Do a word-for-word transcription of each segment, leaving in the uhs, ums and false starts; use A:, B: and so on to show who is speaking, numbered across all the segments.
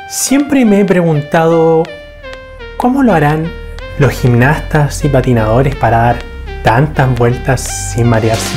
A: Siempre me he preguntado cómo lo harán los gimnastas y patinadores para dar tantas vueltas sin marearse.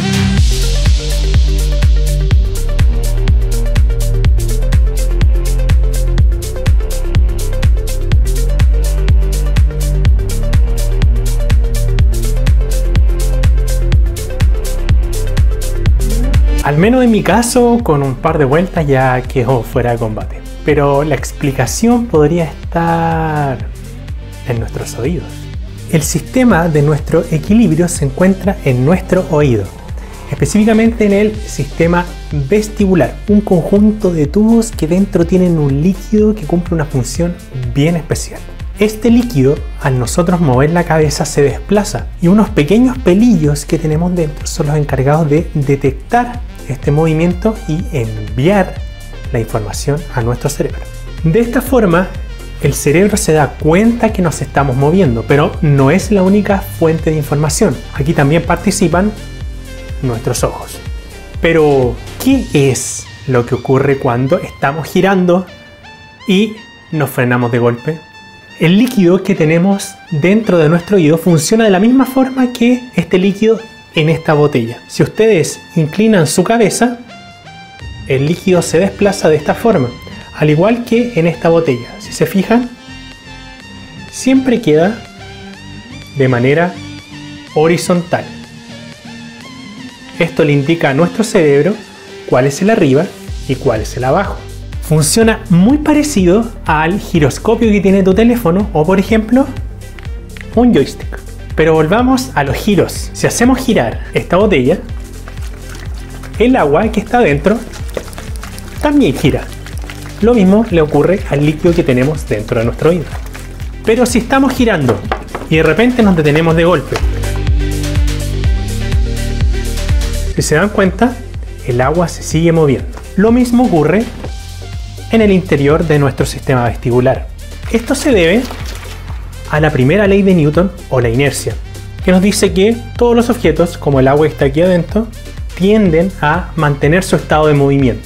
A: Al menos en mi caso, con un par de vueltas ya quedó fuera de combate. Pero la explicación podría estar en nuestros oídos. El sistema de nuestro equilibrio se encuentra en nuestro oído, específicamente en el sistema vestibular, un conjunto de tubos que dentro tienen un líquido que cumple una función bien especial. Este líquido, al nosotros mover la cabeza, se desplaza y unos pequeños pelillos que tenemos dentro son los encargados de detectar este movimiento y enviar la información a nuestro cerebro. De esta forma, el cerebro se da cuenta que nos estamos moviendo, pero no es la única fuente de información. Aquí también participan nuestros ojos. Pero, ¿qué es lo que ocurre cuando estamos girando y nos frenamos de golpe? El líquido que tenemos dentro de nuestro oído funciona de la misma forma que este líquido en esta botella. Si ustedes inclinan su cabeza, el líquido se desplaza de esta forma, al igual que en esta botella. Si se fijan, siempre queda de manera horizontal. Esto le indica a nuestro cerebro cuál es el arriba y cuál es el abajo. Funciona muy parecido al giroscopio que tiene tu teléfono o, por ejemplo, un joystick. Pero volvamos a los giros. Si hacemos girar esta botella, el agua que está dentro también gira. Lo mismo le ocurre al líquido que tenemos dentro de nuestro oído. Pero si estamos girando y de repente nos detenemos de golpe, si se dan cuenta, el agua se sigue moviendo. Lo mismo ocurre en el interior de nuestro sistema vestibular. Esto se debe a la primera ley de Newton o la inercia, que nos dice que todos los objetos, como el agua que está aquí adentro, tienden a mantener su estado de movimiento.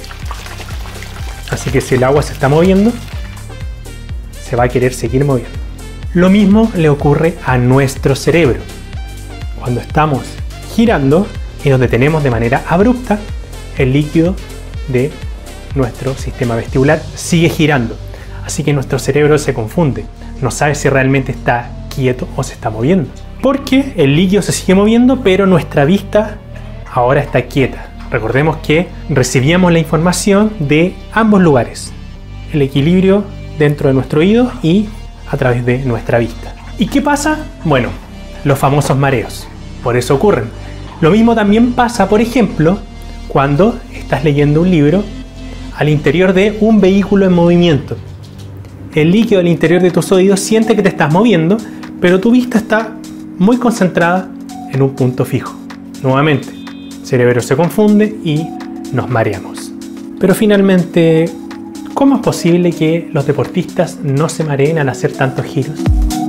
A: Así que si el agua se está moviendo, se va a querer seguir moviendo. Lo mismo le ocurre a nuestro cerebro. Cuando estamos girando y nos detenemos de manera abrupta, el líquido de nuestro sistema vestibular sigue girando. Así que nuestro cerebro se confunde. No sabe si realmente está quieto o se está moviendo. Porque el líquido se sigue moviendo, pero nuestra vista ahora está quieta. Recordemos que recibíamos la información de ambos lugares. El equilibrio dentro de nuestro oído y a través de nuestra vista. ¿Y qué pasa? Bueno, los famosos mareos. Por eso ocurren. Lo mismo también pasa, por ejemplo, cuando estás leyendo un libro al interior de un vehículo en movimiento. El líquido al interior de tus oídos siente que te estás moviendo, pero tu vista está muy concentrada en un punto fijo. Nuevamente, el cerebro se confunde y nos mareamos. Pero finalmente, ¿cómo es posible que los deportistas no se mareen al hacer tantos giros?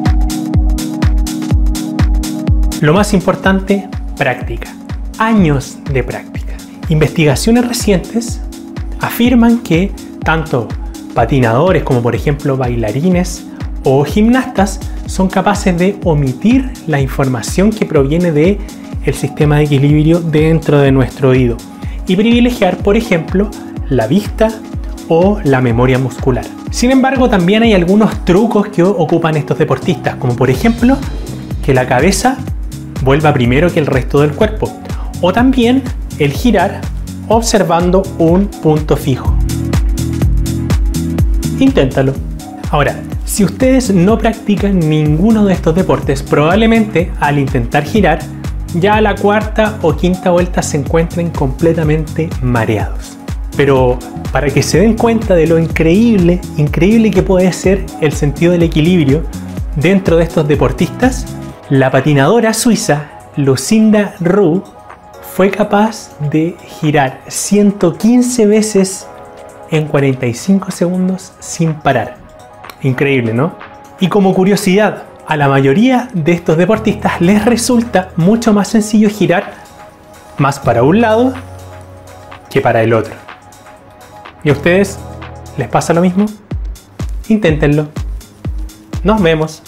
A: Lo más importante, práctica. Años de práctica. Investigaciones recientes afirman que tanto patinadores como por ejemplo bailarines o gimnastas son capaces de omitir la información que proviene del sistema de equilibrio dentro de nuestro oído y privilegiar, por ejemplo, la vista o la memoria muscular. Sin embargo, también hay algunos trucos que ocupan estos deportistas, como por ejemplo que la cabeza vuelva primero que el resto del cuerpo, o también el girar observando un punto fijo. Inténtalo. Ahora, si ustedes no practican ninguno de estos deportes, probablemente al intentar girar, ya a la cuarta o quinta vuelta se encuentren completamente mareados. Pero para que se den cuenta de lo increíble, increíble que puede ser el sentido del equilibrio dentro de estos deportistas, la patinadora suiza Lucinda Roux fue capaz de girar ciento quince veces en cuarenta y cinco segundos sin parar. Increíble, ¿no? Y como curiosidad, a la mayoría de estos deportistas les resulta mucho más sencillo girar más para un lado que para el otro. ¿Y a ustedes les pasa lo mismo? inténtenlo. Nos vemos.